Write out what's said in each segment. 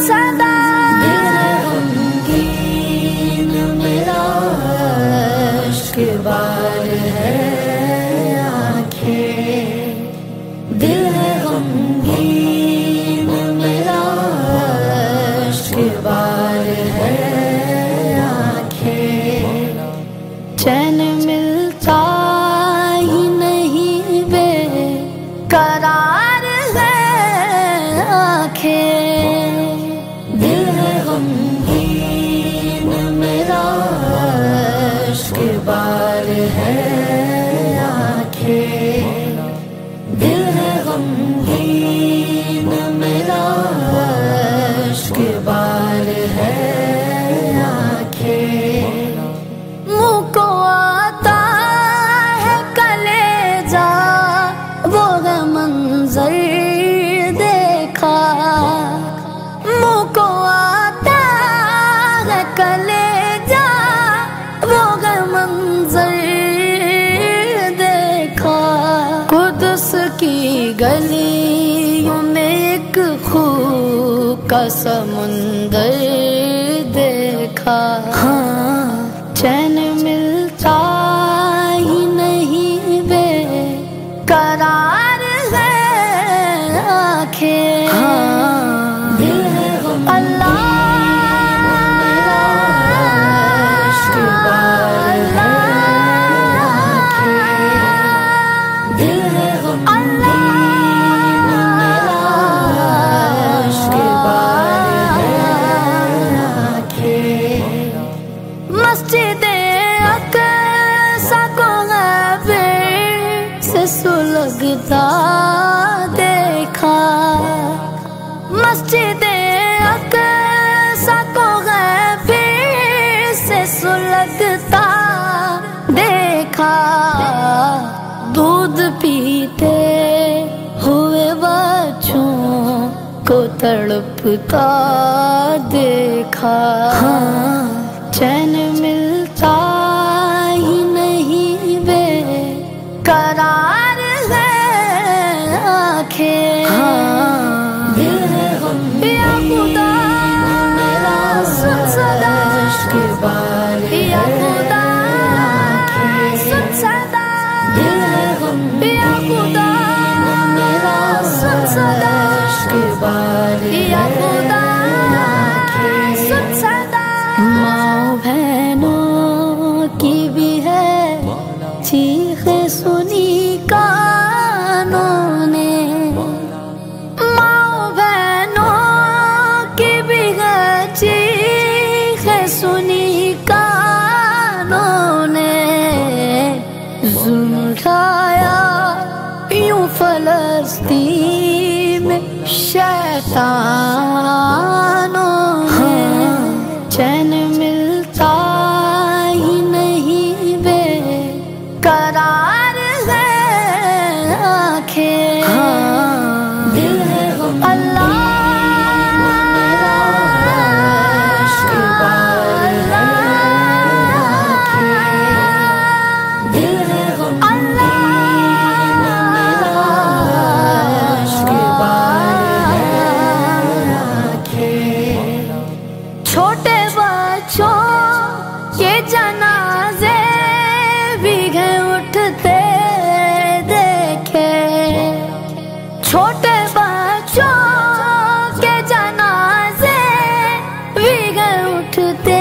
صدا غمگین میرا عشق بار ہے آنکھیں، دل ہے غمگین میرا عشق بار ہے آنکھیں، چین ملتا ہی نہیں بے قرار ہے آنکھیں، دل ہے غمگین میرا عشق بار ہے آنکھیں، دل ہے غمگین میرا عشق بار ہے آنکھیں، منہ کو آتا ہے کلیجا وہ ہے منظر دیکھا، منہ کو آتا ہے کلیجا وہ ہے منظر دیکھا، قدس کی گلیوں میں ایک خوب کا سمندر دیکھا، چین ملتا ہی نہیں بے قرار ہے آنکھیں، دل ہے غمگین اللہ میرا عشق بار ہے آنکھیں، دل ہے غمگین میرا عشق بار ہے آنکھیں، مسجد اقصی کو غیبی سے سلگتا دیکھا، مسجد اقصی کو غیبی سے سلگتا دیکھا، دودھ پیتے ہوئے بچوں کو تڑپتا دیکھا، چین ملتا ہی نہیں بے قرار ہے آنکھیں، دل ہے غمگین میرا عشق بار یا ہے خدا آنکھیں، سن صدا، دل ہے غمگین میرا عشق بار یا ہے خدا آنکھیں، سن صدا، ماں بہنوں کی بھی ہے چیخیں سنی کانوں نے، ماں بہنوں کی بھی ہے چیخیں سنی کانوں نے، ظلم اٹھایا یوں فلسطین میں شیطانوں نے، چین ملتا ہی نہیں بے قرار ہے آنکھیں، دل ہے اللہ میرا عشق بار ہے آنکھیں، دل ہے غمگین میرا عشق بار ہے آنکھیں، چھوٹے بچوں کے جنازے بھی گئے اٹھتے دیکھے، چھوٹے بچوں کے جنازے بھی گئے اٹھتے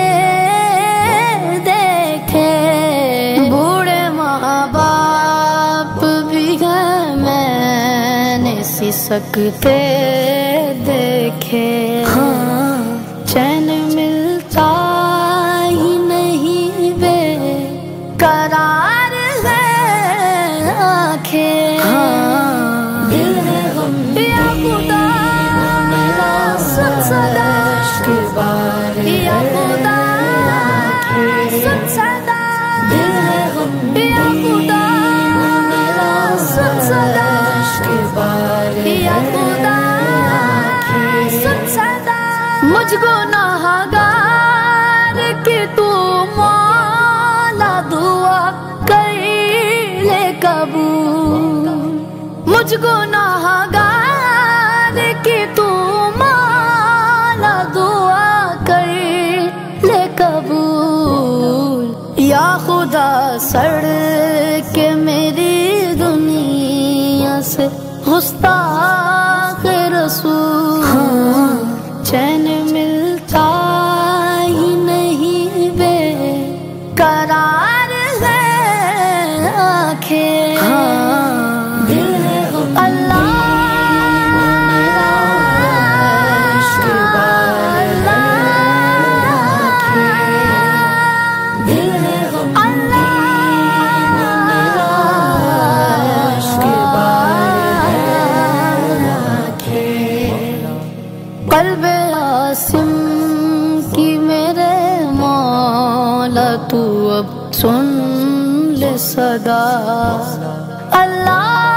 دیکھے، بوڑھے ماں باپ بھی گئے میں نے سسکتے دیکھے، چین ملتا ہی نہیں بے قرار ہے آنکھیں، دل ہے غمگین میرا عشق بار ہے آنکھیں، سن صدا، دل ہے غمگین میرا عشق بار ہے آنکھیں، سن صدا، مجھ گناہگار کی تو مولا دعا کر لے قبول، مجھ گناہگار کی تو مولا سڑ کے میری دنیا سے گستاخ رسول، چین ملتا ہی نہیں، بے قرار ہے آنکھیں، دل ہے غم اللہ قلب عاصم کی میرے مولا تو اب سن لے صدا، اللہ